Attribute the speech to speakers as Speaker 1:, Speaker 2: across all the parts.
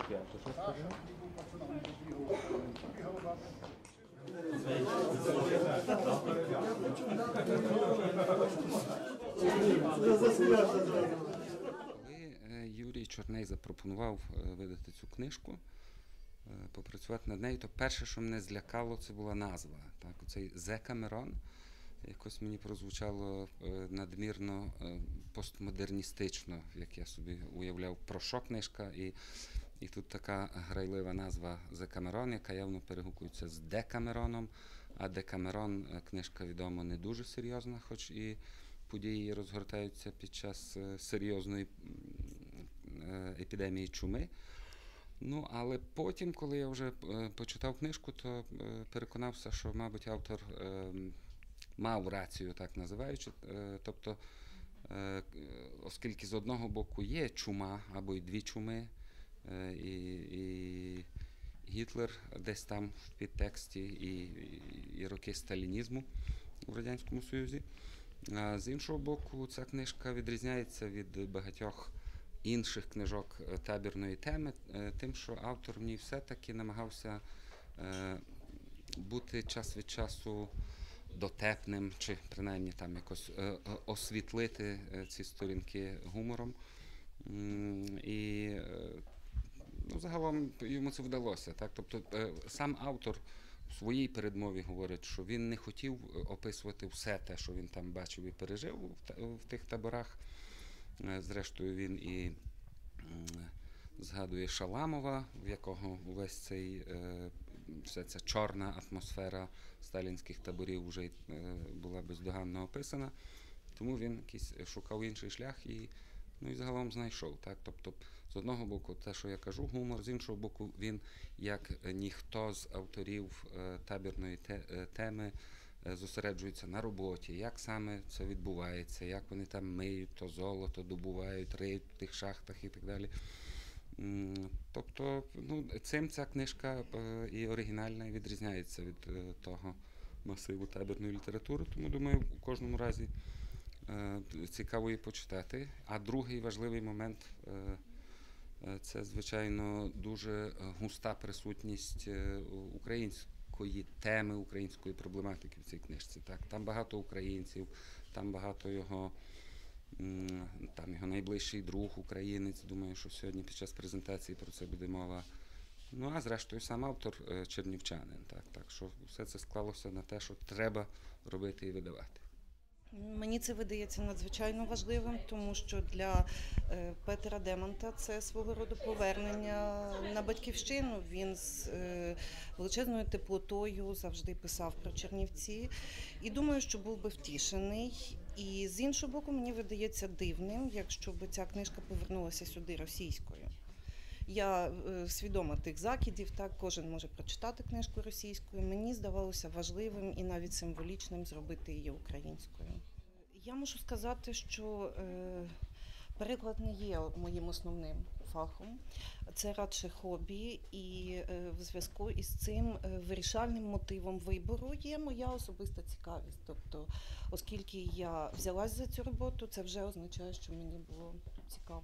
Speaker 1: Коли Юрій Чорний запропонував видати цю книжку, попрацювати над нею, то перше, що мене злякало, це була назва. Так, оцей Декамерон. Якось мені прозвучало надмірно постмодерністично, як я собі уявляв, про що книжка. І тут така грайлива назва Декамерон, яка явно перегукується з Декамероном. А Декамерон, книжка, відомо, не дуже серйозна, хоч і події розгортаються під час серйозної епідемії чуми. Ну, але потім, коли я вже почитав книжку, то переконався, що, мабуть, автор мав рацію, так називаючи. Тобто, оскільки з одного боку є чума, або й дві чуми, і Гітлер десь там в підтексті, і роки сталінізму у Радянському Союзі. А з іншого боку, ця книжка відрізняється від багатьох інших книжок табірної теми тим, що автор в ній все-таки намагався бути час від часу дотепним, чи принаймні там якось освітлити ці сторінки гумором. І загалом йому це вдалося. Так? Тобто сам автор в своїй передмові говорить, що він не хотів описувати все те, що він там бачив і пережив в тих таборах. Зрештою, він і згадує Шаламова, в якого вся ця чорна атмосфера сталінських таборів вже була бездоганно описана. Тому він якийсь шукав інший шлях і загалом знайшов. Так? Тобто, з одного боку, те, що я кажу, гумор, з іншого боку, він, як ніхто з авторів табірної теми, зосереджується на роботі, як саме це відбувається, як вони там миють то золото, добувають, риють в тих шахтах і так далі. Тобто, цим ця книжка і оригінальна, і відрізняється від того масиву табірної літератури, тому, думаю, у кожному разі цікаво її почитати. А другий важливий момент – це, звичайно, дуже густа присутність української теми, української проблематики в цій книжці. Так? Там багато українців, там багато його найближчий друг, українець. Думаю, що сьогодні під час презентації про це буде мова. А зрештою сам автор чернівчанин. Так що все це склалося на те, що треба робити і видавати.
Speaker 2: Мені це видається надзвичайно важливим, тому що для Петера Демонта це свого роду повернення на батьківщину. Він з величезною теплотою завжди писав про Чернівці і думаю, що був би втішений. І з іншого боку, мені видається дивним, якщо б ця книжка повернулася сюди російською. Я свідома тих закидів, так, кожен може прочитати книжку російською. Мені здавалося важливим і навіть символічним зробити її українською. Я можу сказати, що переклад не є моїм основним фахом. Це радше хобі, і в зв'язку із цим вирішальним мотивом вибору є моя особиста цікавість. Тобто, оскільки я взялась за цю роботу, це вже означає, що мені було цікаво.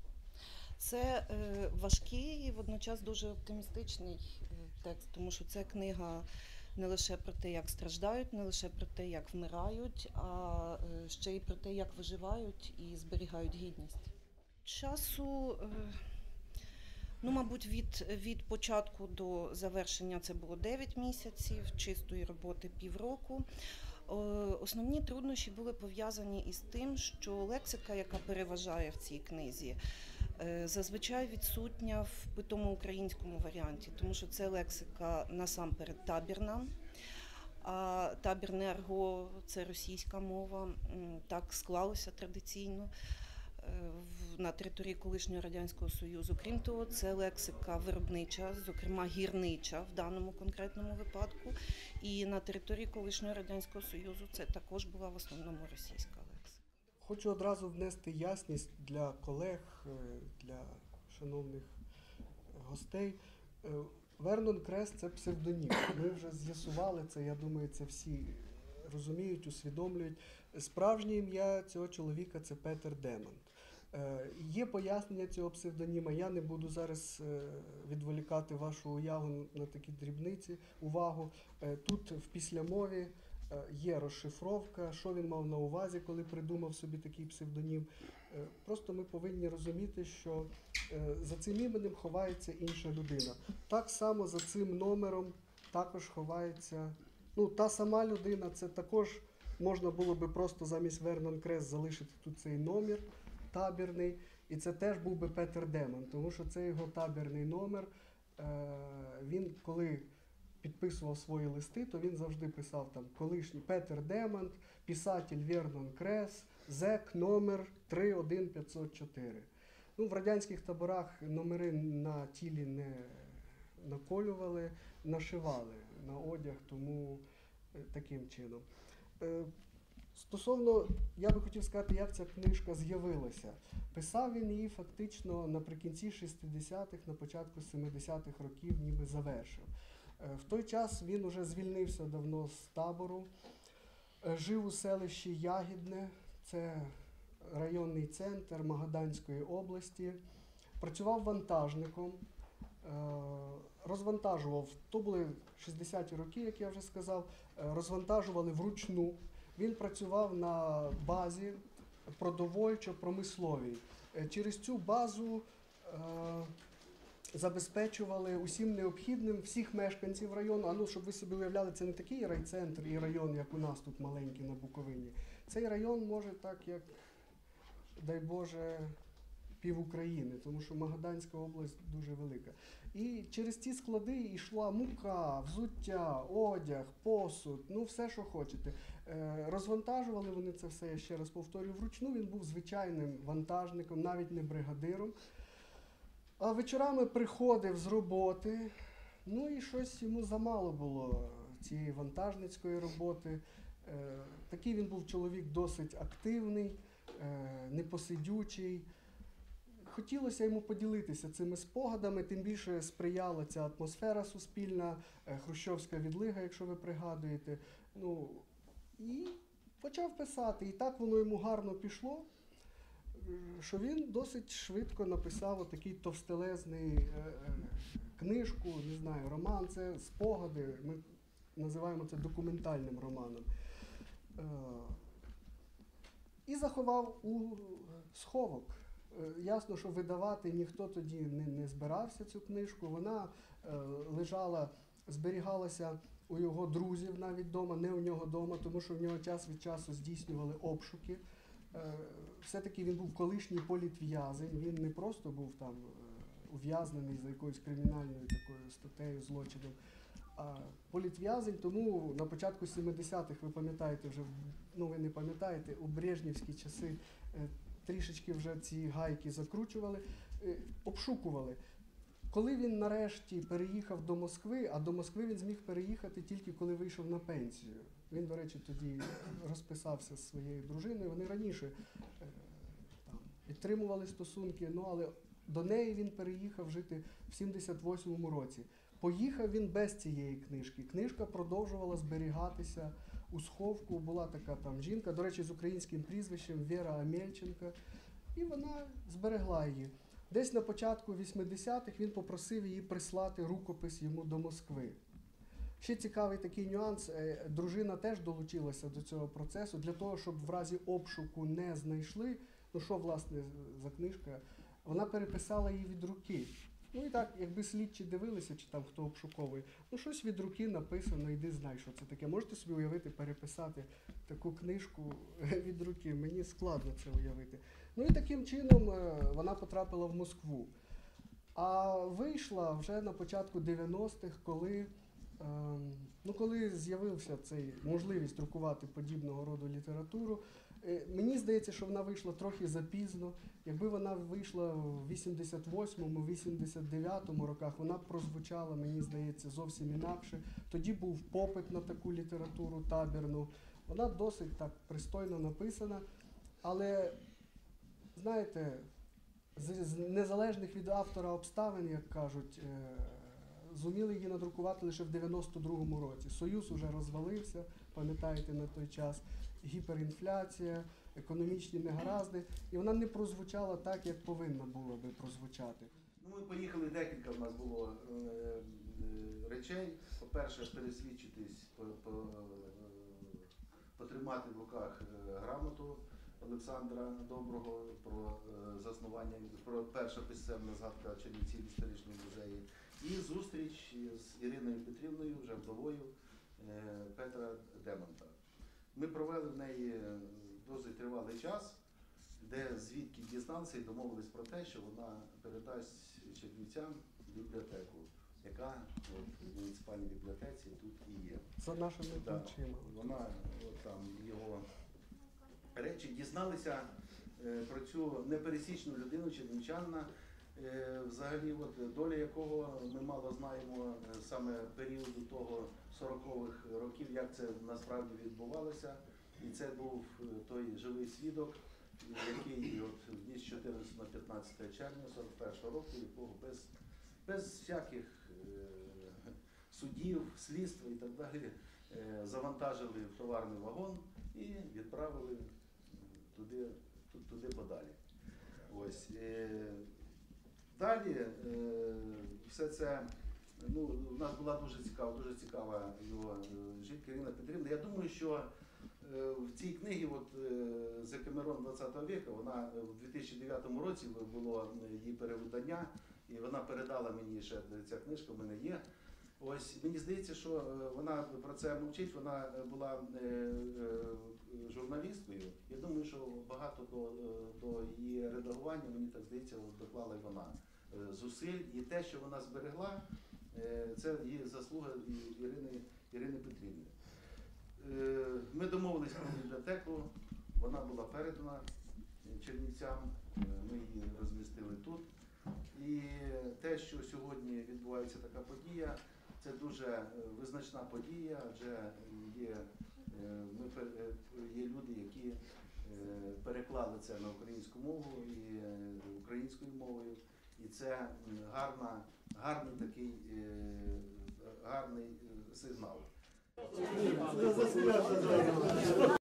Speaker 2: Це важкий і водночас дуже оптимістичний текст, тому що це книга не лише про те, як страждають, не лише про те, як вмирають, а ще й про те, як виживають і зберігають гідність. Часу, мабуть, від початку до завершення це було 9 місяців, чистої роботи півроку. Основні труднощі були пов'язані із тим, що лексика, яка переважає в цій книзі, зазвичай відсутня в питому українському варіанті, тому що це лексика насамперед табірна, а табірне арго – це російська мова, так склалося традиційно на території колишнього Радянського Союзу. Крім того, це лексика виробнича, зокрема гірнича в даному конкретному випадку, і на території колишнього Радянського Союзу це також була в основному російська лексика.
Speaker 3: Хочу одразу внести ясність для колег, для шановних гостей. Вернон Крест – це псевдонім. Ми вже з'ясували це, я думаю, це всі розуміють, усвідомлюють. Справжнє ім'я цього чоловіка – це Петер Демонт. Є пояснення цього псевдоніма. Я не буду зараз відволікати вашу уяву на такі дрібниці, увагу. Тут в післямові є розшифровка, що він мав на увазі, коли придумав собі такий псевдонім. Просто ми повинні розуміти, що за цим іменем ховається інша людина. Так само за цим номером також ховається, та сама людина, це також можна було би просто замість Вернон Крес залишити тут цей номер табірний, і це теж був би Петер Демон, тому що це його табірний номер. Він, коли підписував свої листи, то він завжди писав там колишній Петер Демон, писатель Вернон Крес, зек номер 31504. В радянських таборах номери на тілі не наколювали, нашивали на одяг, тому таким чином. Стосовно, я би хотів сказати, як ця книжка з'явилася. Писав він її фактично наприкінці 60-х, на початку 70-х років, ніби завершив. В той час він уже звільнився давно з табору, жив у селищі Ягідне, це районний центр Магаданської області, працював вантажником, розвантажував, то були 60-ті роки, як я вже сказав, розвантажували вручну. Він працював на базі продовольчо-промисловій. Через цю базу забезпечували усім необхідним всіх мешканців району. Щоб ви собі уявляли, це не такий райцентр і район, як у нас тут маленький на Буковині. Цей район може так, як, дай Боже, пів України, тому що Магаданська область дуже велика. І через ці склади йшла мука, взуття, одяг, посуд, все, що хочете. Розвантажували вони це все, я ще раз повторюю, вручну. Він був звичайним вантажником, навіть не бригадиром. А вечорами приходив з роботи, і щось йому замало було цієї вантажницької роботи. Такий він був чоловік досить активний, непосидючий. Хотілося йому поділитися цими спогадами, тим більше сприяла ця атмосфера суспільна, хрущовська відлига, якщо ви пригадуєте. І почав писати. І так воно йому гарно пішло, що він досить швидко написав отакий товстелезний книжку, не знаю, роман, це спогади, ми називаємо це документальним романом. І заховав у сховок. Ясно, що видавати ніхто тоді не збирався цю книжку. Вона лежала, зберігалася у його друзів навіть вдома, не у нього вдома, тому що в нього час від часу здійснювали обшуки. Все-таки він був колишній політв'язень, він не просто був там ув'язнений за якоюсь кримінальною такою статтею, злочином, а політв'язень, тому на початку 70-х, ви пам'ятаєте вже, ви не пам'ятаєте, у брежнівські часи трішечки вже ці гайки закручували, обшукували. Коли він нарешті переїхав до Москви, а до Москви він зміг переїхати тільки коли вийшов на пенсію. Він, до речі, тоді розписався з своєю дружиною, вони раніше підтримували стосунки, але до неї він переїхав жити в 78-му році. Поїхав він без цієї книжки. Книжка продовжувала зберігатися у сховку. Була така там жінка, до речі, з українським прізвищем Вера Амельченко, і вона зберегла її. Десь на початку 80-х він попросив її прислати рукопис йому до Москви. Ще цікавий такий нюанс, дружина теж долучилася до цього процесу, для того, щоб в разі обшуку не знайшли, що, власне, за книжка, вона переписала її від руки. І так, якби слідчі дивилися, чи там хто обшуковує, щось від руки написано, йди знай, що це таке. Можете собі уявити, переписати таку книжку від руки? Мені складно це уявити. І таким чином вона потрапила в Москву. А вийшла вже на початку 90-х, коли з'явився цей можливість друкувати подібного роду літературу. Мені здається, що вона вийшла трохи запізно. Якби вона вийшла в 88-му, 89-му роках, вона прозвучала, мені здається, зовсім інакше. Тоді був попит на таку літературу табірну. Вона досить так пристойно написана, але, знаєте, з незалежних від автора обставин, як кажуть, зуміли її надрукувати лише в 92-му році. Союз уже розвалився, пам'ятаєте, на той час. Гіперінфляція, економічні негаразди, і вона не прозвучала так, як повинна була би прозвучати.
Speaker 4: Ну, ми поїхали, декілька в нас було речей. По-перше, пересвідчитись, потримати в руках грамоту Олександра Доброго про заснування, про перша писемна згадка Чернівців в історичному музеї. І зустріч з Іриною Петрівною, вже вдовою Петра Демонта. Ми провели в неї досить тривалий час, де звідки дізналися і домовились про те, що вона передасть чернівцям бібліотеку, яка в муніципальній бібліотеці тут і є.
Speaker 3: За нашими
Speaker 4: Да.
Speaker 3: плечима.
Speaker 4: Вона там його речі дізналися про цю непересічну людину, чернівчанина, взагалі доля якого ми мало знаємо саме періоду того 40-х років, як це насправді відбувалося. І це був той живий свідок, який вніс з 14 на 15 червня 41-го року, якого без всяких судів, слідства і так далі завантажили в товарний вагон і відправили туди подалі. Ось. Далі все це, ну, у нас була дуже цікава його жінка Ірина Петрівна. Я думаю, що в цій книгі «Зекамерон 20 віка», вона в 2009 році було її перевидання, і вона передала мені ще, ця книжка в мене є. Ось, мені здається, що вона про це мовчить, вона була журналісткою. Я думаю, що багато до її редагування, мені так здається, доклала й вона зусиль. І те, що вона зберегла, це її заслуга Ірини Петрівни. Ми домовились про бібліотеку, вона була передана чернівцям, ми її розмістили тут. І те, що сьогодні відбувається така подія, це дуже визначна подія, адже є люди, які переклали це на українську мову і українською мовою. І це гарний сигнал.